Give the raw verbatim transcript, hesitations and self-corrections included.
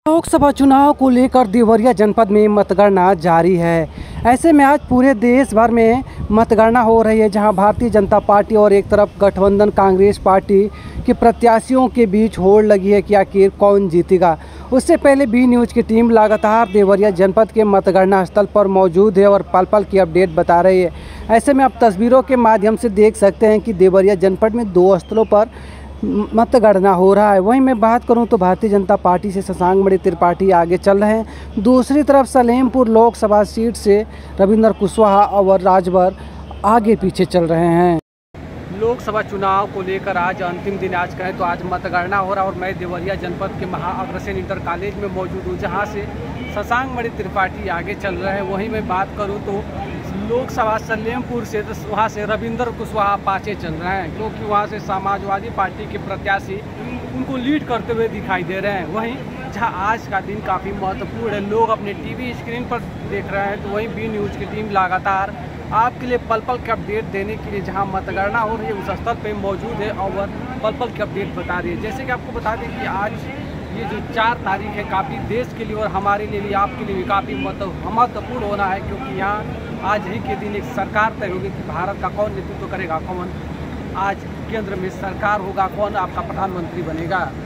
लोकसभा चुनाव को लेकर देवरिया जनपद में मतगणना जारी है। ऐसे में आज पूरे देश भर में मतगणना हो रही है, जहां भारतीय जनता पार्टी और एक तरफ गठबंधन कांग्रेस पार्टी के प्रत्याशियों के बीच होड़ लगी है कि आखिर कौन जीतेगा। उससे पहले बी न्यूज़ की टीम लगातार देवरिया जनपद के मतगणना स्थल पर मौजूद है और पल पल की अपडेट बता रही है। ऐसे में आप तस्वीरों के माध्यम से देख सकते हैं कि देवरिया जनपद में दो स्थलों पर मतगणना हो रहा है। वहीं मैं बात करूं तो भारतीय जनता पार्टी से शशांक मणि त्रिपाठी आगे चल रहे हैं। दूसरी तरफ सलेमपुर लोकसभा सीट से रविंद्र कुशवाहा और राजभर आगे पीछे चल रहे हैं। लोकसभा चुनाव को लेकर आज अंतिम दिन, आज कहें तो आज मतगणना हो रहा है और मैं देवरिया जनपद के महाअग्रसेन इंटर कॉलेज में मौजूद हूँ, जहाँ से शशांक मणि त्रिपाठी आगे चल रहे हैं। वहीं मैं बात करूँ तो लोकसभा सलेमपुर से तो वहाँ से रविंद्र कुशवाहा पाछे चल रहे हैं, क्योंकि वहाँ से समाजवादी पार्टी के प्रत्याशी उनको लीड करते हुए दिखाई दे रहे हैं। वहीं जहाँ आज का दिन काफ़ी महत्वपूर्ण है, लोग अपने टीवी स्क्रीन पर देख रहे हैं, तो वहीं बी न्यूज़ की टीम लगातार आपके लिए पल पल के अपडेट देने के लिए जहाँ मतगणना हो रही है उस स्थल पर मौजूद है और पल पल के अपडेट बता रही है। जैसे कि आपको बता दें कि आज ये जो चार तारीख है काफ़ी देश के लिए और हमारे लिए भी, आपके लिए भी काफ़ी महत्वपूर्ण होना है, क्योंकि यहाँ आज ही के दिन एक सरकार तय होगी कि भारत का कौन नेतृत्व करेगा, कौन आज केंद्र में सरकार होगा, कौन आपका प्रधानमंत्री बनेगा।